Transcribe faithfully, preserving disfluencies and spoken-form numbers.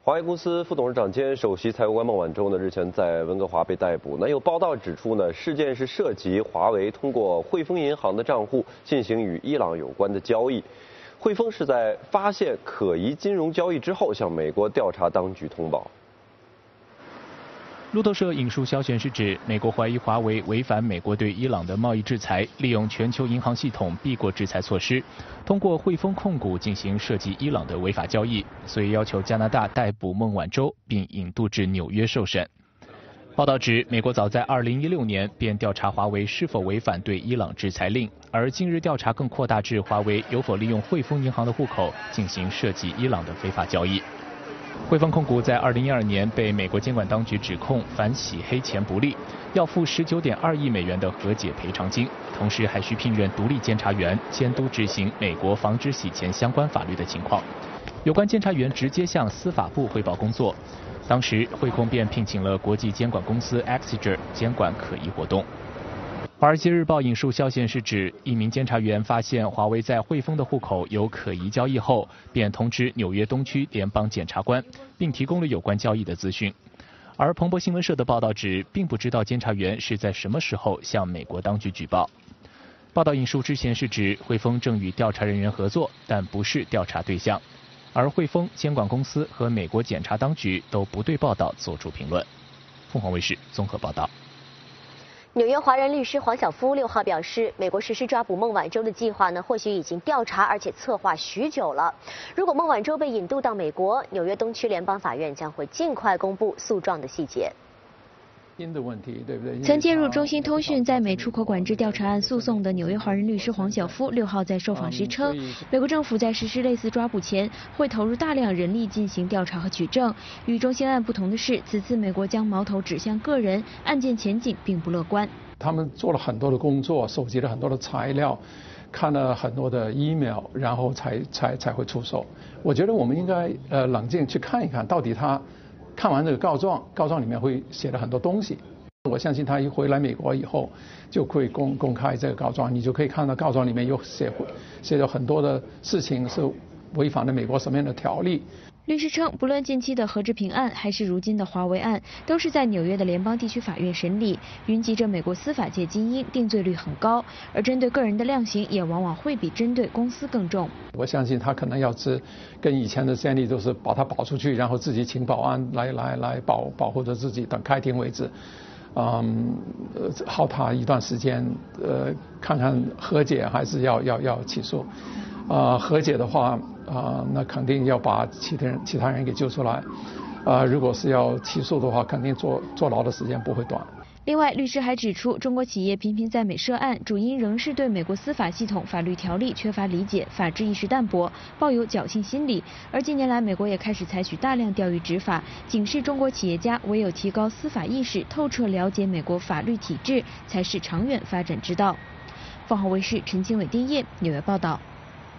华为公司副董事长兼首席财务官孟晚舟呢，日前在温哥华被逮捕。那有报道指出呢，事件是涉及华为通过汇丰银行的账户进行与伊朗有关的交易。汇丰是在发现可疑金融交易之后，向美国调查当局通报。 路透社引述消息人士指，美国怀疑华为违反美国对伊朗的贸易制裁，利用全球银行系统避过制裁措施，通过汇丰控股进行涉及伊朗的违法交易，所以要求加拿大逮捕孟晚舟，并引渡至纽约受审。报道指，美国早在二零一六年便调查华为是否违反对伊朗制裁令，而近日调查更扩大至华为有否利用汇丰银行的户口进行涉及伊朗的非法交易。汇丰控股在二零一二年被美国监管当局指控反洗黑钱不力，要付十九点二亿美元的和解赔偿金，同时还需聘任独立监察员监督执行美国防止洗钱相关法律的情况。有关监察员直接向司法部汇报工作，当时汇控便聘请了国际监管公司 Exeger 监管可疑活动。华尔街日报引述消息人士指，一名监察员发现华为在汇丰的户口有可疑交易后，便通知纽约东区联邦检察官，并提供了有关交易的资讯。而彭博新闻社的报道指，并不知道监察员是在什么时候向美国当局举报。报道引述之前是指，汇丰正与调查人员合作，但不是调查对象。而汇丰、监管公司和美国检察当局都不对报道作出评论。凤凰卫视综合报道。 纽约华人律师黄晓夫六号表示，美国实施抓捕孟晚舟的计划呢，或许已经调查而且策划许久了。如果孟晚舟被引渡到美国，纽约东区联邦法院将会尽快公布诉状的细节。 的问题，对不对？ 曾介入中兴通讯在美出口管制调查案诉讼的纽约华人律师黄晓夫六号在受访时称，美国政府在实施类似抓捕前会投入大量人力进行调查和取证。与中兴案不同的是，此次美国将矛头指向个人，案件前景并不乐观。 他们做了很多的工作，收集了很多的材料，看了很多的 email， 然后才才才会出手。我觉得我们应该呃冷静去看一看，到底他。看完这个告状，告状里面会写了很多东西。我相信他一回来美国以后，就会公公开这个告状，你就可以看到告状里面有写写了很多的事情是违反了美国什么样的条例。 律师称，不论近期的何志平案还是如今的华为案，都是在纽约的联邦地区法院审理，云集着美国司法界精英，定罪率很高，而针对个人的量刑也往往会比针对公司更重。 我相信他可能要是跟以前的先例，都是把它保出去，然后自己请保安来来来保保护着自己，等开庭为止。嗯，耗他一段时间，呃，看看和解还是要要要起诉。啊、呃，和解的话，啊、呃，那肯定要把其他人其他人给救出来。啊、呃，如果是要起诉的话，肯定坐坐牢的时间不会短。 另外，律师还指出，中国企业频频在美涉案，主因仍是对美国司法系统、法律条例缺乏理解，法治意识淡薄，抱有侥幸心理。而近年来，美国也开始采取大量钓鱼执法，警示中国企业家，唯有提高司法意识，透彻了解美国法律体制，才是长远发展之道。凤凰卫视陈清伟、丁燕纽约报道。